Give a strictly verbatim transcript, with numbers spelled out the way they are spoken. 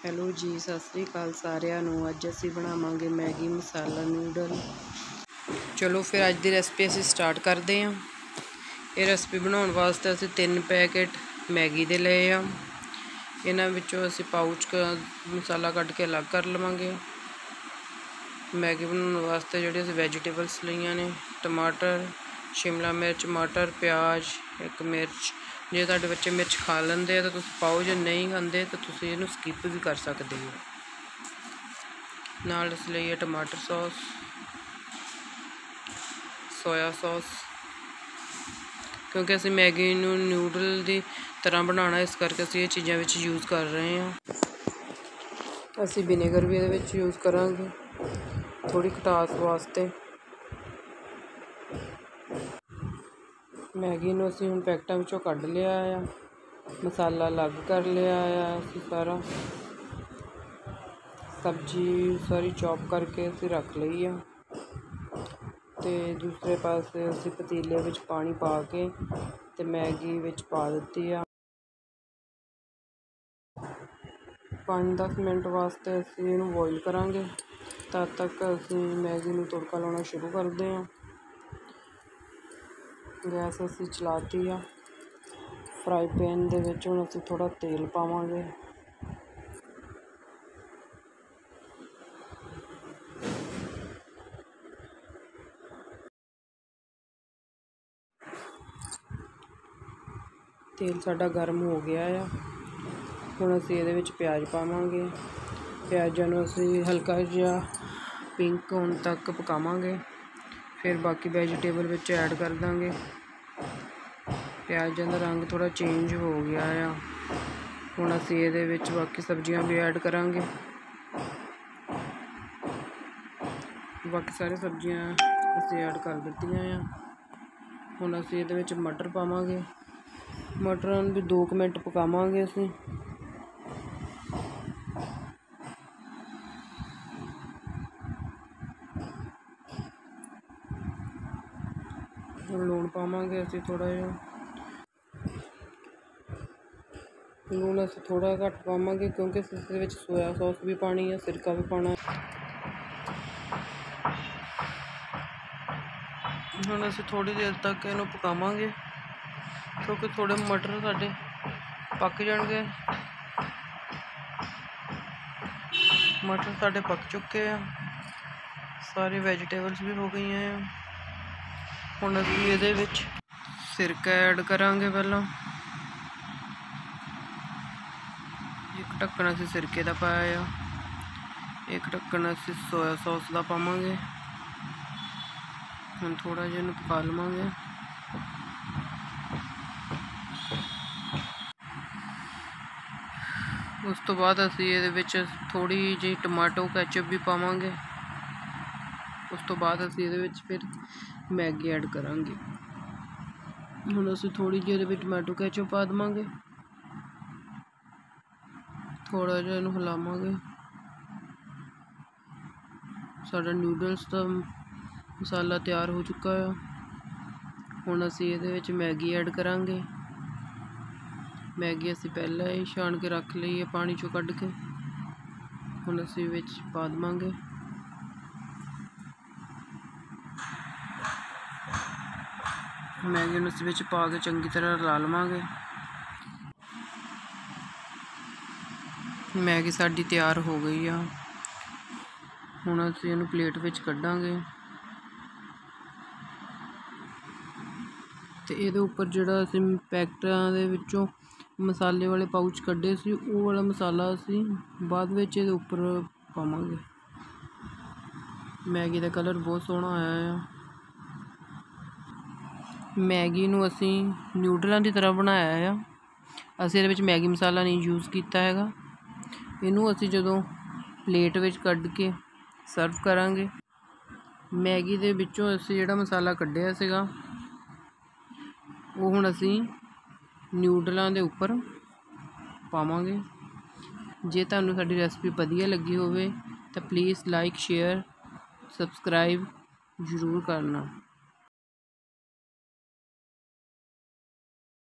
Hello ਜੀ, ਸਤਿ ਸ਼੍ਰੀ ਅਕਾਲ ਸਾਰਿਆਂ ਨੂੰ। ਅੱਜ ਅਸੀਂ ਬਣਾਵਾਂਗੇ ਮੈਗੀ ਮਸਾਲਾ ਨੂਡਲ। ਚਲੋ ਫਿਰ ਅੱਜ ਦੀ ਰੈਸਪੀ ਅਸੀਂ ਸਟਾਰਟ ਕਰਦੇ ਹਾਂ। ਇਹ ਰੈਸਪੀ ਬਣਾਉਣ ਵਾਸਤੇ ਅਸੀਂ ਤਿੰਨ ਪੈਕੇਟ ਮੈਗੀ ਦੇ ਲਏ ਆ। ਇਹਨਾਂ ਵਿੱਚੋਂ ਅਸੀਂ ਪਾਊਚ ਮਸਾਲਾ ਕੱਢ ਕੇ ਅਲੱਗ ਕਰ ਲਵਾਂਗੇ। ਮੈਗੀ ਬਣਾਉਣ ਵਾਸਤੇ ਜਿਹੜੇ ਅਸੀਂ ਵੈਜੀਟੇਬਲਸ ਲਈਆਂ ਨੇ, ਟਮਾਟਰ, ਸ਼ਿਮਲਾ ਮਿਰਚ, ਮਟਰ, ਪਿਆਜ਼, ਇੱਕ ਮਿਰਚ। ਜੇ ਤੁਹਾਡੇ ਬੱਚੇ ਮਿਰਚ ਖਾ ਲੈਂਦੇ ਆ ਤਾਂ ਤੁਸੀਂ ਪਾਓ, ਜੇ ਨਹੀਂ ਖਾਂਦੇ ਤਾਂ ਤੁਸੀਂ ਇਹਨੂੰ ਸਕਿਪ ਵੀ ਕਰ ਸਕਦੇ ਹੋ। ਨਾਲ ਇਸ ਲਈ ਟਮਾਟਰ ਸੌਸ, ਸੋਇਆ ਸੌਸ, ਕਿਉਂਕਿ ਅਸੀਂ ਮੈਗੀ ਨੂੰ ਨਿਊਡਲ ਦੀ ਤਰ੍ਹਾਂ ਬਣਾਉਣਾ, ਇਸ ਕਰਕੇ ਅਸੀਂ ਇਹ ਚੀਜ਼ਾਂ ਵਿੱਚ ਯੂਜ਼ ਕਰ ਰਹੇ ਹਾਂ। ਅਸੀਂ ਵਿਨੇਗਰ ਵੀ ਇਹਦੇ ਵਿੱਚ ਯੂਜ਼ ਕਰਾਂਗੇ ਥੋੜ੍ਹੀ ਖਟਾਸ ਵਾਸਤੇ। ਮੈਗੀ ਨੂੰ ਅਸੀਂ ਹੁਣ ਪੈਕਟਾਂ ਵਿੱਚੋਂ ਕੱਢ ਲਿਆ ਆ, ਮਸਾਲਾ ਅਲੱਗ ਕਰ ਲਿਆ ਆ ਅਸੀਂ ਸਾਰਾ। ਸਬਜ਼ੀ ਸਾਰੀ ਚੌਪ ਕਰਕੇ ਅਸੀਂ ਰੱਖ ਲਈ ਆ, ਅਤੇ ਦੂਸਰੇ ਪਾਸੇ ਅਸੀਂ ਪਤੀਲੇ ਵਿੱਚ ਪਾਣੀ ਪਾ ਕੇ ਅਤੇ ਮੈਗੀ ਵਿੱਚ ਪਾ ਦਿੱਤੀ ਆ। ਪੰਜ ਦਸ ਮਿੰਟ ਵਾਸਤੇ ਅਸੀਂ ਇਹਨੂੰ ਬੋਇਲ ਕਰਾਂਗੇ। ਤਦ ਤੱਕ ਅਸੀਂ ਮੈਗੀ ਨੂੰ ਤੜਕਾ ਲਾਉਣਾ ਸ਼ੁਰੂ ਕਰਦੇ ਹਾਂ। ਗੈਸ ਅਸੀਂ ਚਲਾਤੀ ਆ। ਫਰਾਈ ਪੈਨ ਦੇ ਵਿੱਚ ਹੁਣ ਅਸੀਂ ਥੋੜ੍ਹਾ ਤੇਲ ਪਾਵਾਂਗੇ। ਤੇਲ ਸਾਡਾ ਗਰਮ ਹੋ ਗਿਆ ਆ। ਹੁਣ ਅਸੀਂ ਇਹਦੇ ਵਿੱਚ ਪਿਆਜ਼ ਪਾਵਾਂਗੇ। ਪਿਆਜ਼ਾਂ ਨੂੰ ਅਸੀਂ ਹਲਕਾ ਜਿਹਾ ਪਿੰਕ ਹੋਣ ਤੱਕ ਪਕਾਵਾਂਗੇ, ਫਿਰ ਬਾਕੀ ਵੈਜੀਟੇਬਲ ਵਿੱਚ ਐਡ ਕਰ ਦਾਂਗੇ। ਪਿਆਜ਼ਾਂ ਦਾ ਰੰਗ ਥੋੜ੍ਹਾ ਚੇਂਜ ਹੋ ਗਿਆ ਆ। ਹੁਣ ਅਸੀਂ ਇਹਦੇ ਵਿੱਚ ਬਾਕੀ ਸਬਜ਼ੀਆਂ ਵੀ ਐਡ ਕਰਾਂਗੇ। ਬਾਕੀ ਸਾਰੇ ਸਬਜ਼ੀਆਂ ਅਸੀਂ ਐਡ ਕਰ ਦਿੱਤੀਆਂ ਆ। ਹੁਣ ਅਸੀਂ ਇਹਦੇ ਵਿੱਚ ਮਟਰ ਪਾਵਾਂਗੇ। ਮਟਰਾਂ ਨੂੰ ਵੀ ਦੋ ਕੁ ਮਿੰਟ ਪਕਾਵਾਂਗੇ ਅਸੀਂ। ਹੁਣ ਲੂਣ ਪਾਵਾਂਗੇ ਅਸੀਂ ਥੋੜ੍ਹਾ ਜਿਹਾ। ਲੂਣ ਅਸੀਂ ਥੋੜ੍ਹਾ ਘੱਟ ਪਾਵਾਂਗੇ ਕਿਉਂਕਿ ਅਸੀਂ ਇਸ ਦੇ ਵਿੱਚ ਸੋਇਆ ਸੌਸ ਵੀ ਪਾਉਣੀ ਹੈ, ਸਿਰਕਾ ਵੀ ਪਾਉਣਾ। ਹੁਣ ਅਸੀਂ ਥੋੜ੍ਹੀ ਦੇਰ ਤੱਕ ਇਹਨੂੰ ਪਕਾਵਾਂਗੇ ਕਿਉਂਕਿ ਥੋੜ੍ਹੇ ਮਟਰ ਸਾਡੇ ਪੱਕ ਜਾਣਗੇ। ਮਟਰ ਸਾਡੇ ਪੱਕ ਚੁੱਕੇ ਆ, ਸਾਰੇ ਵੈਜੀਟੇਬਲਸ ਵੀ ਹੋ ਗਈਆਂ ਆ। ਹੁਣ ਅਸੀਂ ਇਹਦੇ ਵਿੱਚ ਸਿਰਕਾ ਐਡ ਕਰਾਂਗੇ। ਪਹਿਲਾਂ ਇੱਕ ਢੱਕਣ ਅਸੀਂ ਸਿਰਕੇ ਦਾ ਪਾਇਆ ਆ, ਇੱਕ ਢੱਕਣ ਅਸੀਂ ਸੋਇਆ ਸੌਸ ਦਾ ਪਾਵਾਂਗੇ। ਹੁਣ ਥੋੜ੍ਹਾ ਜਿਹਾ ਇਹਨੂੰ ਪਕਾ ਲਵਾਂਗੇ। ਉਸ ਤੋਂ ਬਾਅਦ ਅਸੀਂ ਇਹਦੇ ਵਿੱਚ ਥੋੜ੍ਹੀ ਜਿਹੀ ਟਮਾਟੋ ਕੈਚਅਪ ਵੀ ਪਾਵਾਂਗੇ। ਉਸ ਤੋਂ ਬਾਅਦ ਅਸੀਂ ਇਹਦੇ ਵਿੱਚ ਫਿਰ ਮੈਗੀ ਐਡ ਕਰਾਂਗੇ। ਹੁਣ ਅਸੀਂ ਥੋੜ੍ਹੀ ਜਿਹੀ ਇਹਦੇ ਵਿੱਚ ਟਮਾਟੋ ਕੈਚਅਪ ਪਾ ਦੇਵਾਂਗੇ। ਥੋੜ੍ਹਾ ਜਿਹਾ ਇਹਨੂੰ ਹਿਲਾਵਾਂਗੇ। ਸਾਡਾ ਨਿਊਡਲਸ ਦਾ ਮਸਾਲਾ ਤਿਆਰ ਹੋ ਚੁੱਕਾ ਆ। ਹੁਣ ਅਸੀਂ ਇਹਦੇ ਵਿੱਚ ਮੈਗੀ ਐਡ ਕਰਾਂਗੇ। ਮੈਗੀ ਅਸੀਂ ਪਹਿਲਾਂ ਹੀ ਛਾਣ ਕੇ ਰੱਖ ਲਈ ਹੈ ਪਾਣੀ 'ਚੋਂ ਕੱਢ ਕੇ। ਹੁਣ ਅਸੀਂ ਵਿੱਚ ਪਾ ਦੇਵਾਂਗੇ। ਮੈਗੀ ਨੂੰ ਅਸੀਂ ਵਿੱਚ ਪਾ ਕੇ ਚੰਗੀ ਤਰ੍ਹਾਂ ਰਲਾ ਲਵਾਂਗੇ। ਮੈਗੀ ਸਾਡੀ ਤਿਆਰ ਹੋ ਗਈ ਆ। ਹੁਣ ਅਸੀਂ ਇਹਨੂੰ ਪਲੇਟ ਵਿੱਚ ਕੱਢਾਂਗੇ ਅਤੇ ਇਹਦੇ ਉੱਪਰ ਜਿਹੜਾ ਅਸੀਂ ਪੈਕਟਾਂ ਦੇ ਵਿੱਚੋਂ ਮਸਾਲੇ ਵਾਲੇ ਪਾਊਚ ਕੱਢੇ ਸੀ, ਉਹ ਵਾਲਾ ਮਸਾਲਾ ਅਸੀਂ ਬਾਅਦ ਵਿੱਚ ਇਹਦੇ ਉੱਪਰ ਪਾਵਾਂਗੇ। ਮੈਗੀ ਦਾ ਕਲਰ ਬਹੁਤ ਸੋਹਣਾ ਆਇਆ ਆ। ਮੈਗੀ ਨੂੰ ਅਸੀਂ ਨਿਊਡਲਾਂ ਦੀ ਤਰ੍ਹਾਂ ਬਣਾਇਆ ਆ। ਅਸੀਂ ਇਹਦੇ ਵਿੱਚ ਮੈਗੀ ਮਸਾਲਾ ਨਹੀਂ ਯੂਜ਼ ਕੀਤਾ ਹੈਗਾ। ਇਹਨੂੰ ਅਸੀਂ ਜਦੋਂ ਪਲੇਟ ਵਿੱਚ ਕੱਢ ਕੇ ਸਰਵ ਕਰਾਂਗੇ, ਮੈਗੀ ਦੇ ਵਿੱਚੋਂ ਅਸੀਂ ਜਿਹੜਾ ਮਸਾਲਾ ਕੱਢਿਆ ਸੀਗਾ ਉਹ ਹੁਣ ਅਸੀਂ ਨਿਊਡਲਾਂ ਦੇ ਉੱਪਰ ਪਾਵਾਂਗੇ। ਜੇ ਤੁਹਾਨੂੰ ਸਾਡੀ ਰੈਸਪੀ ਵਧੀਆ ਲੱਗੀ ਹੋਵੇ ਤਾਂ ਪਲੀਜ਼ ਲਾਈਕ, ਸ਼ੇਅਰ, ਸਬਸਕ੍ਰਾਈਬ ਜ਼ਰੂਰ ਕਰਨਾ।